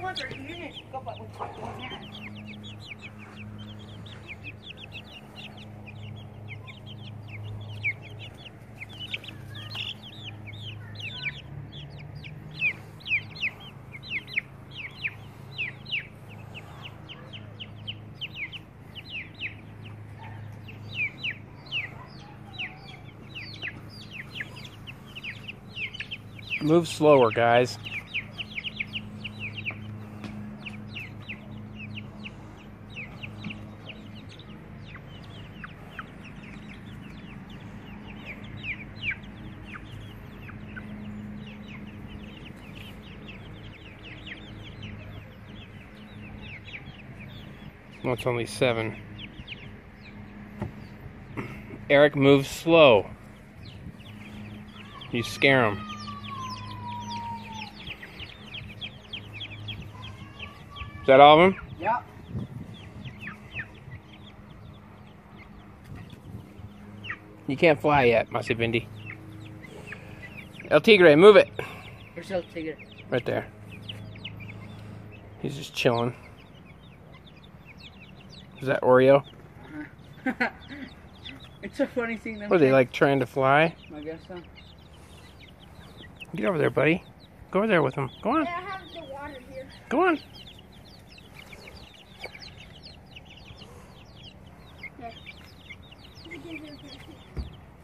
ones are eating it. Go but with one hand. Move slower, guys. Well, it's only 7. Eric, move slow. You scare him. Is that all of them? Yeah. You can't fly yet, Masi Bindi. El Tigre, move it. Where's El Tigre? Right there. He's just chilling. Is that Oreo? Uh-huh. It's a funny thing. What are they, like trying to fly? I guess so. Get over there, buddy. Go over there with him. Go on. I have the water here. Go on.